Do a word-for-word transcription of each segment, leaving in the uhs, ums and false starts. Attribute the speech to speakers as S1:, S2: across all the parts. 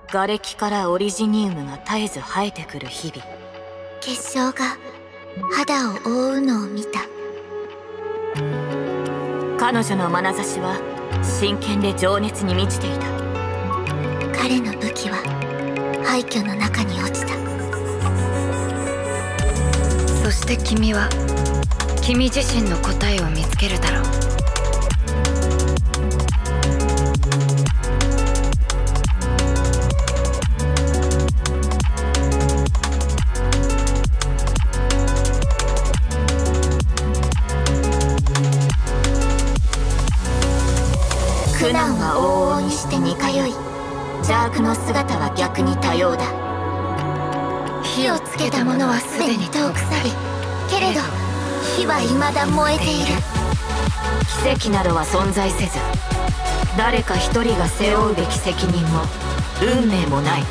S1: 瓦礫からオリジニウムが絶えず生えてくる日々。
S2: 結晶が肌を覆うのを見た。
S1: 彼女の眼差しは真剣で情熱に満ちていた。
S2: 彼の武器は廃墟の中に落ちた。
S3: そして君は君自身の答えを見つけるだろう。
S2: 苦難は往々にして似通い、邪悪の姿は逆に多様だ。火をつけた者はすでに遠く去り、けれど火は未だ燃えている。
S1: 奇跡などは存在せず、誰か一人が背負うべき責任も運命もない。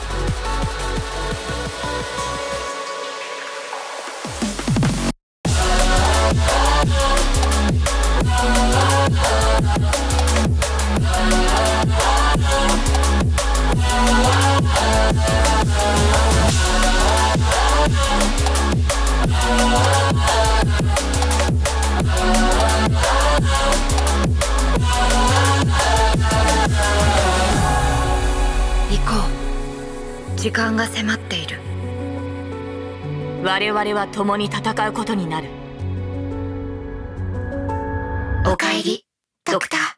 S3: 行こう。時間が迫っている。
S1: 我々は共に戦うことになる。
S2: おかえり、ドクター。